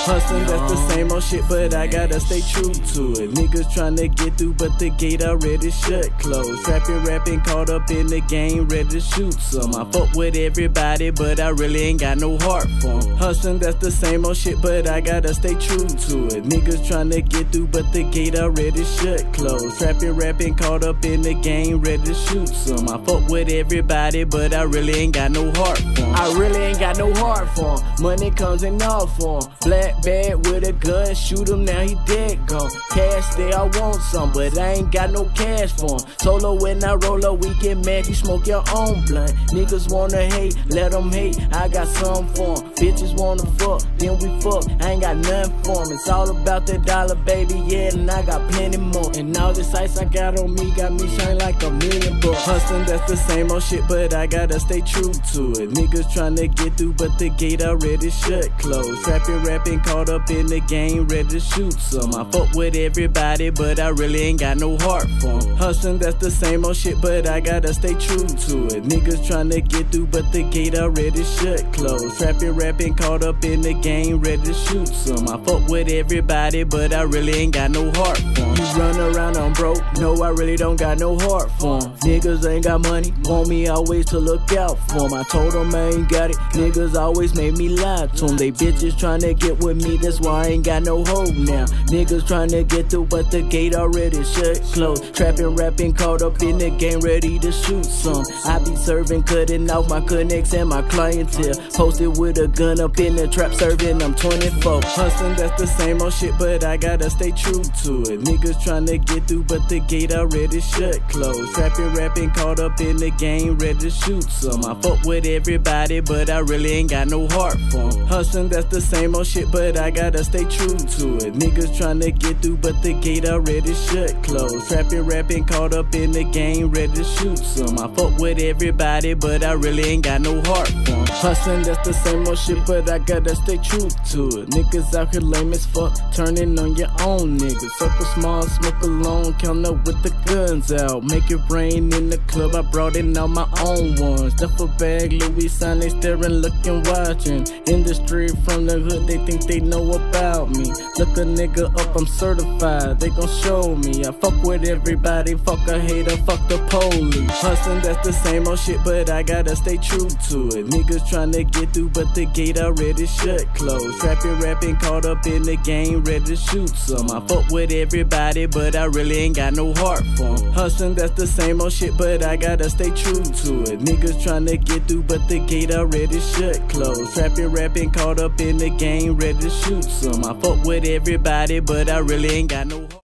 Hustling, that's the same old shit, but I gotta stay true to it. Niggas tryna get through, but the gate already shut closed. Trapping, rapping, caught up in the game, ready to shoot some. I fuck with everybody, but I really ain't got no heart for 'em. Hustling, that's the same old shit, but I gotta stay true to it. Niggas tryna get through, but the gate already shut closed. Trapping, rapping, caught up in the game, ready to shoot some. I fuck with everybody, but I really ain't got no heart for 'em. I really ain't got no heart for 'em. Money comes in all for 'em. Black bag with a gun, shoot him, now he dead gone. Cash there, I want some, but I ain't got no cash for 'em. Solo when I roll up, we get mad, you smoke your own blunt. Niggas wanna hate, let them hate, I got some for 'em. Bitches wanna fuck, then we fuck, I ain't got nothing for 'em. It's all about the dollar, baby, yeah, and I got plenty more. And all this ice I got on me, got me shine like $1,000,000. Hustling, that's the same old shit, but I gotta stay true to it. Niggas tryna get through, but the gate already shut closed. Trapping, rapping, caught up in the game, ready to shoot some. I fuck with everybody, but I really ain't got no heart for 'em. Hustling, that's the same old shit, but I gotta stay true to it. Niggas tryna get through, but the gate already shut closed. Trapping, rapping, caught up in the game, ready to shoot some. I fuck with everybody, but I really ain't got no heart for 'em. You run around, I'm broke, no, I really don't got no heart for 'em. Niggas ain't got money, want me always to look out for 'em. I told 'em I ain't got it, niggas always made me lie to 'em. They bitches tryna get with me, that's why I ain't got no hope now. Niggas tryna get through, but the gate already shut closed. Trapping, rapping, caught up in the game, ready to shoot some. I be serving, cutting off my connects and my clientele. Posted with a gun up in the trap, serving, I'm 24. Hustling, that's the same old shit, but I gotta stay true to it. Niggas tryna get through, but the gate already shut closed. Trapping, rapping, caught up in the game, ready to shoot some. I fuck with everybody, but I really ain't got no heart for 'em. Hustling, that's the same old shit, but I gotta stay true to it. Niggas tryna get through, but the gate already shut closed. Trapping, rapping, caught up in the game, ready to shoot some. I fuck with everybody, but I really ain't got no heart for 'em. Hustling, that's the same old shit, but I gotta stay true to it. Niggas out here lame as fuck, turning on your own niggas. Circle small, smoke alone, count up with the guns out. Make it rain in the club, I brought in all my own ones. Duffel bag, Louis sign, they staring, looking, watching. Industry from the hood, they think they know about me. Look a nigga up, I'm certified, they gon' show me. I fuck with everybody, fuck a hater, fuck the police. Hustling, that's the same old shit, but I gotta stay true to it. Niggas tryna get through, but the gate already shut closed. Trapping, rapping, caught up in the game, ready to shoot some. I fuck with everybody, but I really ain't got no heart for 'em. Hustling, that's the same old shit, but I gotta stay true to it. Niggas tryna get through, but the gate already shut closed. Trapping, rapping, caught up in the game, ready to shoot some. I fuck with everybody, but I really ain't got no heart.